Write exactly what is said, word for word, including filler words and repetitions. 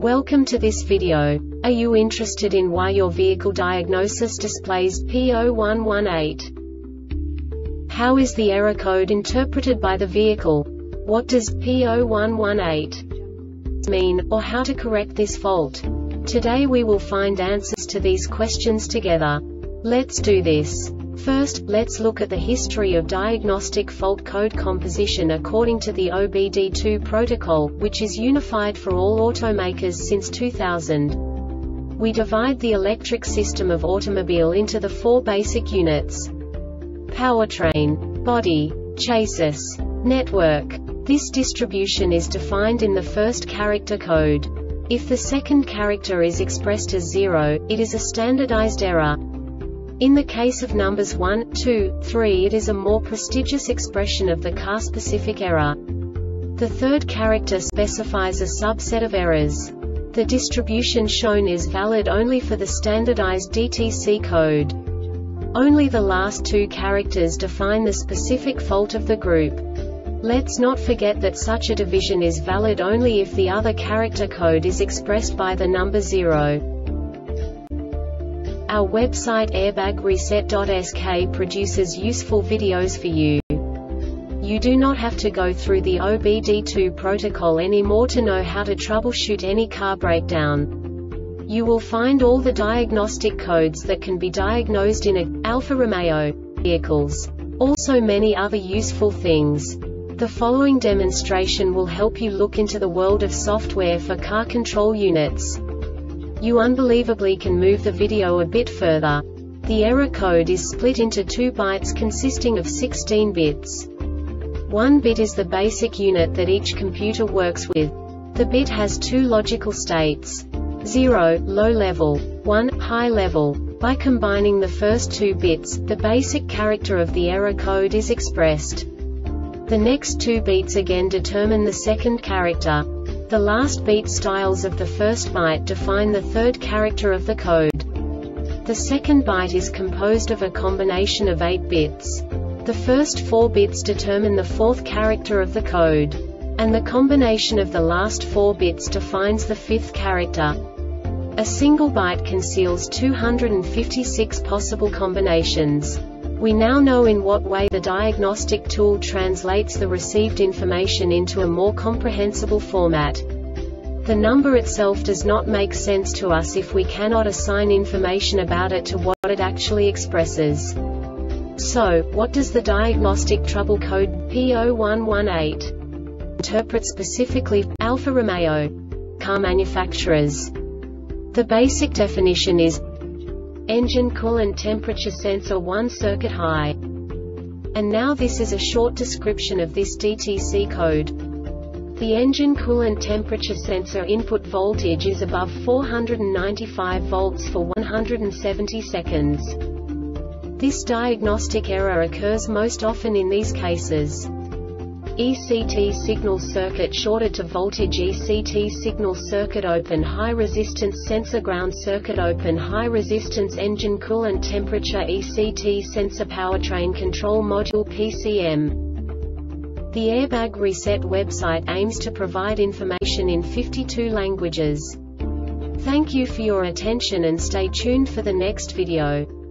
Welcome to this video. Are you interested in why your vehicle diagnosis displays P zero one one eight? How is the error code interpreted by the vehicle? What does P zero one one eight mean, or how to correct this fault? Today we will find answers to these questions together. Let's do this. First, let's look at the history of diagnostic fault code composition according to the O B D two protocol, which is unified for all automakers since two thousand. We divide the electric system of automobile into the four basic units: powertrain, body, chassis, network. This distribution is defined in the first character code. If the second character is expressed as zero, it is a standardized error. In the case of numbers one, two, three, it is a more prestigious expression of the car-specific error. The third character specifies a subset of errors. The distribution shown is valid only for the standardized D T C code. Only the last two characters define the specific fault of the group. Let's not forget that such a division is valid only if the other character code is expressed by the number zero. Our website airbag reset dot S K produces useful videos for you. You do not have to go through the O B D two protocol anymore to know how to troubleshoot any car breakdown. You will find all the diagnostic codes that can be diagnosed in a Alfa Romeo vehicles. Also many other useful things. The following demonstration will help you look into the world of software for car control units. You unbelievably can move the video a bit further. The error code is split into two bytes consisting of sixteen bits. One bit is the basic unit that each computer works with. The bit has two logical states: zero, low level, one, high level. By combining the first two bits, the basic character of the error code is expressed. The next two beats again determine the second character. The last beat styles of the first byte define the third character of the code. The second byte is composed of a combination of eight bits. The first four bits determine the fourth character of the code. And the combination of the last four bits defines the fifth character. A single byte conceals two hundred fifty-six possible combinations. We now know in what way the diagnostic tool translates the received information into a more comprehensible format. The number itself does not make sense to us if we cannot assign information about it to what it actually expresses. So, what does the diagnostic trouble code P zero one one eight interpret specifically for Alfa Romeo car manufacturers? The basic definition is engine coolant temperature sensor one circuit high. And now this is a short description of this D T C code. The engine coolant temperature sensor input voltage is above four hundred ninety-five volts for one hundred seventy seconds. This diagnostic error occurs most often in these cases: E C T signal circuit shorted to voltage, E C T signal circuit open, high resistance sensor ground circuit open, high resistance engine coolant temperature, E C T sensor powertrain control module P C M. The Airbag Reset website aims to provide information in fifty-two languages. Thank you for your attention and stay tuned for the next video.